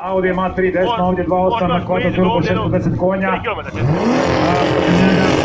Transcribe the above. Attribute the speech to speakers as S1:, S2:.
S1: Audi MA3 desno, ovdje 2.8 na kvadrat turbo 610 konja.